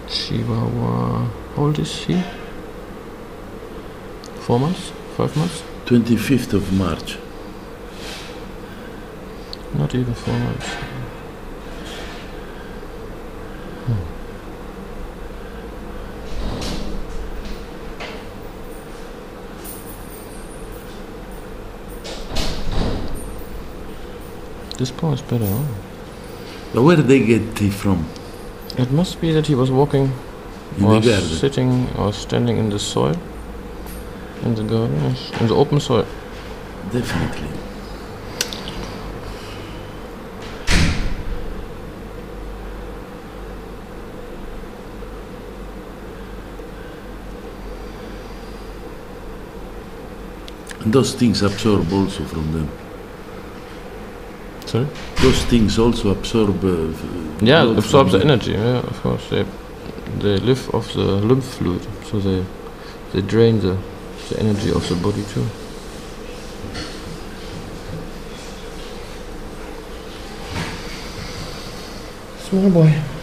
Chihuahua. How old is he? 4 months? 5 months? 25th of March. Not even 4 months. This paw is better, huh? But where did they get it from? It must be that he was walking In or the garden? sitting or standing in the soil. In the garden, yes. In the open soil. Definitely. And those things absorb also from them. Sorry? Those things also absorb. Yeah, blood absorb the from them. energy. Yeah, of course. They live off the lymph fluid, so they drain the energy of the body too. Small boy.